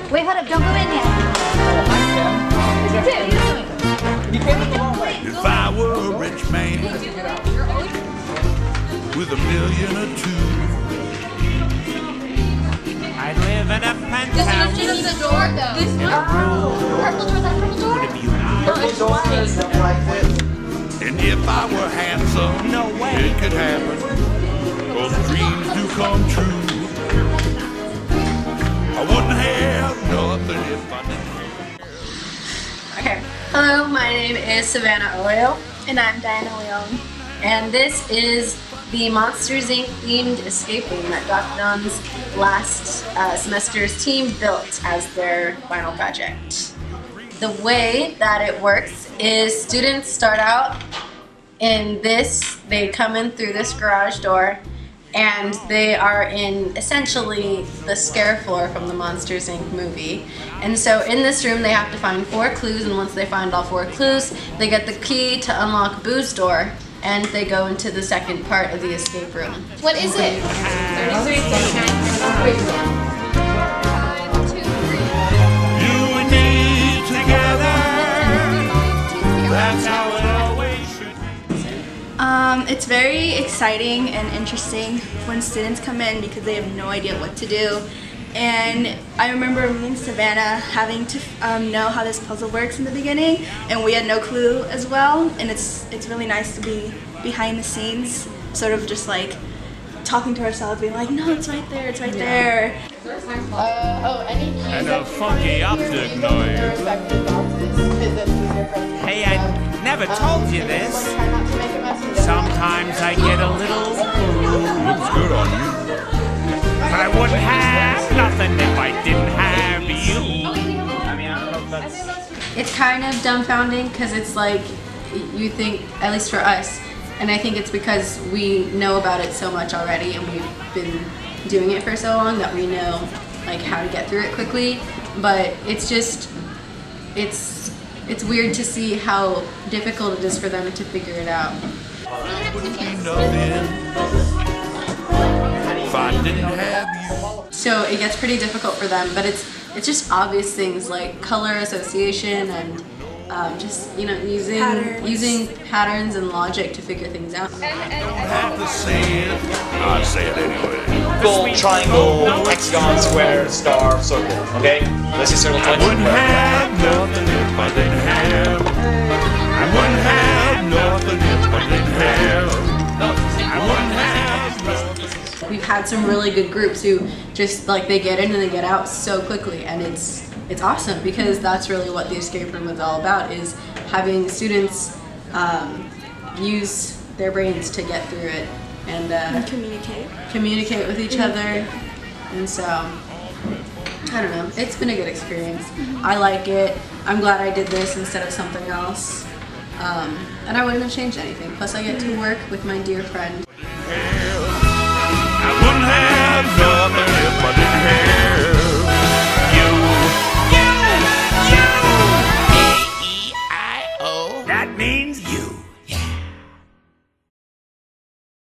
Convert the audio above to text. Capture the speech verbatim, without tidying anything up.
Wait, hold up, don't go in yet. You came in the wrong way. If I were a rich man with a million or two, I'd live in a penthouse. This is the door, though. This door? Purple door, that purple door? Purple door says something like this. and if I were handsome, No way. it could happen. Those dreams do come true. I wouldn't have nothing if I didn't. Okay. Hello, my name is Savannah Oyo. And I'm Diana Leon. And this is the Monsters Incorporated themed escape room that Doctor Don's last uh, semester's team built as their final project. The way that it works is students start out in this, they come in through this garage door, and they are in essentially the scare floor from the Monsters Incorporated movie. And so in this room they have to find four clues, and once they find all four clues, they get the key to unlock Boo's door, and they go into the second part of the escape room. What is it? thirty-three, thirty-nine, five, two, three. You and me together, that's how it always should be. Um, it's very exciting and interesting when students come in because they have no idea what to do. And I remember me and Savannah having to um, know how this puzzle works in the beginning, and we had no clue as well. And it's it's really nice to be behind the scenes, sort of just like talking to ourselves, being like, no, it's right there, it's right there. Uh, oh, any keys And a funky optic noise. Hey, I never told you this. Sometimes I get a little Looks good on you. but I wouldn't have nothing if I didn't have you. I mean, I don't know if that's... It's kind of dumbfounding because it's like, you think, at least for us, and I think it's because we know about it so much already and we've been doing it for so long that we know like how to get through it quickly, but it's just, it's, it's weird to see how difficult it is for them to figure it out. Wouldn't be nothing if I didn't have you. So it gets pretty difficult for them, but it's it's just obvious things like color association and um, just, you know, using Patterns. using patterns and logic to figure things out. Don't have to say it, I say it anyway. Full triangle, hexagon, square, star, circle. Okay? Let's see circle I twice. wouldn't have nothing if I didn't have. I wouldn't have nothing if I didn't have. I wouldn't have nothing. We've had some really good groups who just like they get in and they get out so quickly, and it's it's awesome because that's really what the escape room is all about, is having students um, use their brains to get through it and, uh, And communicate. communicate with each other. And so, I don't know, it's been a good experience. I like it. I'm glad I did this instead of something else. Um, and I wouldn't have changed anything. Plus I get to work with my dear friend. I wouldn't have nothing if I didn't have.